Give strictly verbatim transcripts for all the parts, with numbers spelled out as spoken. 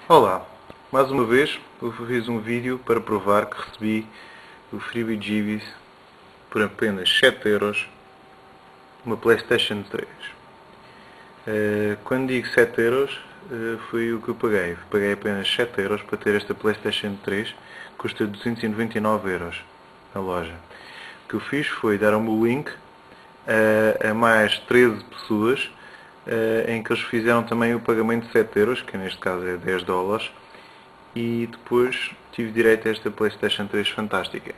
Olá, mais uma vez eu fiz um vídeo para provar que recebi o Freebie por apenas sete euros uma PlayStation três. Quando digo sete euros, foi o que eu paguei. Paguei apenas sete euros para ter esta PlayStation três, que custa duzentos e noventa e nove euros na loja. O que eu fiz foi dar o meu link a, a mais treze pessoas, em que eles fizeram também o pagamento de sete euros, que neste caso é dez dólares, e depois tive direito a esta PlayStation três fantástica.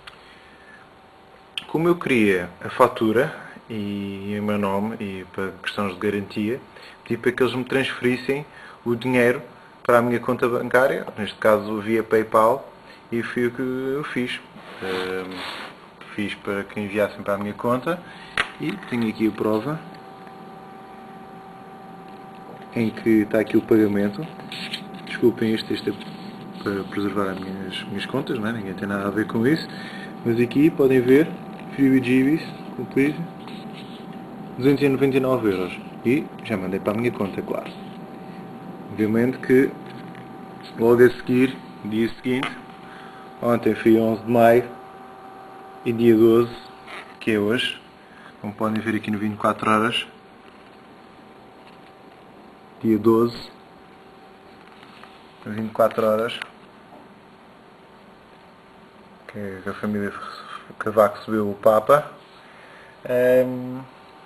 Como eu queria a fatura e o meu nome, e para questões de garantia, pedi para que eles me transferissem o dinheiro para a minha conta bancária, neste caso via PayPal, e foi o que eu fiz. Uh, fiz para que enviassem para a minha conta, e tenho aqui a prova em que está aqui o pagamento. Desculpem, isto, isto é para preservar as minhas, minhas contas, não é? Ninguém tem nada a ver com isso, mas aqui podem ver Freebie Complete duzentos e noventa e nove euros, e já mandei para a minha conta, claro. Obviamente que logo a seguir, dia seguinte, ontem foi onze de maio e dia doze, que é hoje, como podem ver aqui no vinte e quatro horas, dia doze, vinte e quatro horas, que a família Cavaco recebeu o Papa, um,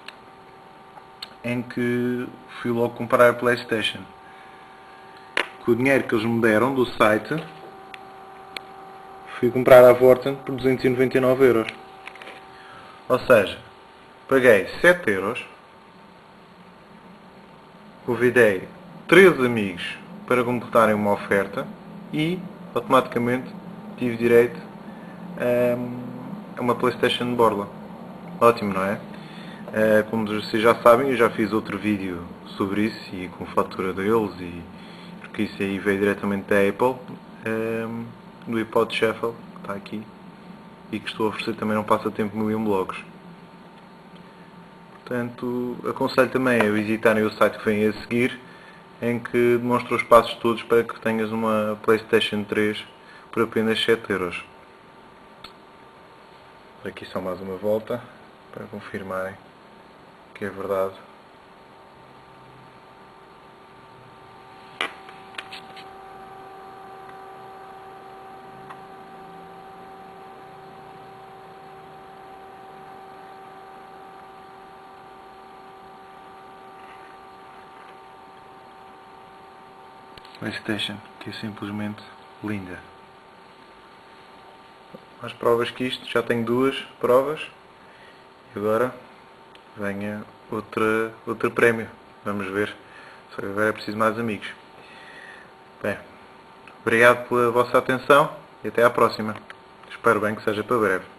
em que fui logo comprar a PlayStation. Com o dinheiro que eles me deram do site, fui comprar a Vorten por duzentos e noventa e nove euros. Ou seja, paguei sete euros, convidei três amigos para completarem uma oferta e automaticamente tive direito a uma PlayStation de borla. Ótimo, não é? Como vocês já sabem, eu já fiz outro vídeo sobre isso e com fatura deles, e porque isso aí veio diretamente da Apple, do iPod Shuffle, que está aqui, e que estou a oferecer também um passatempo no William Blogs. Portanto, aconselho também a visitarem o site que vem a seguir, em que demonstra os passos todos para que tenhas uma PlayStation três por apenas sete euros. Aqui só mais uma volta para confirmarem que é verdade. PlayStation, que é simplesmente linda. Mais provas que isto, já tenho duas provas, e agora venha outra, outro prémio. Vamos ver, só que agora é preciso mais amigos. Bem, obrigado pela vossa atenção e até à próxima. Espero bem que seja para breve.